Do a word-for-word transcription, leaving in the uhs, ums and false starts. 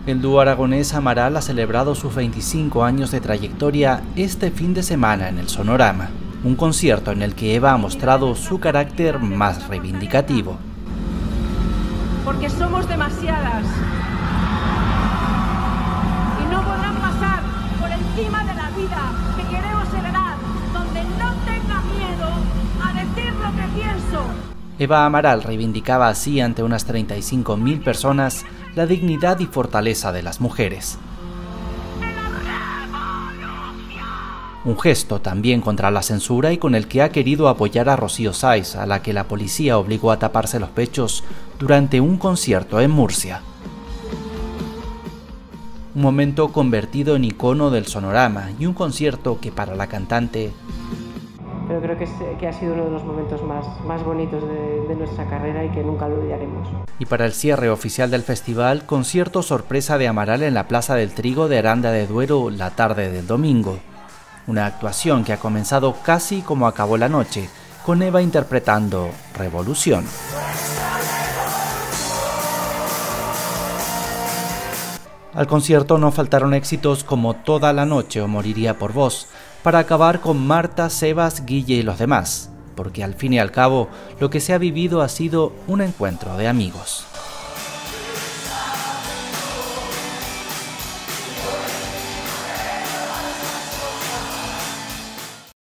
El dúo aragonés Amaral ha celebrado sus veinticinco años de trayectoria este fin de semana en el Sonorama, un concierto en el que Eva ha mostrado su carácter más reivindicativo. Porque somos demasiadas y no podrán pasar por encima de la vida que queremos heredar, donde no tenga miedo a decir lo que pienso. Eva Amaral reivindicaba así ante unas treinta y cinco mil personas la dignidad y fortaleza de las mujeres. Un gesto también contra la censura y con el que ha querido apoyar a Rocío Sáiz, a la que la policía obligó a taparse los pechos durante un concierto en Murcia. Un momento convertido en icono del Sonorama y un concierto que para la cantante... Pero creo que, es, que ha sido uno de los momentos más, más bonitos de, de nuestra carrera y que nunca lo olvidaremos. Y para el cierre oficial del festival, concierto sorpresa de Amaral en la Plaza del Trigo de Aranda de Duero la tarde del domingo. Una actuación que ha comenzado casi como acabó la noche, con Eva interpretando Revolución. Al concierto no faltaron éxitos como Toda la noche o Moriría por vos, para acabar con Marta, Sebas, Guille y los demás, porque al fin y al cabo lo que se ha vivido ha sido un encuentro de amigos.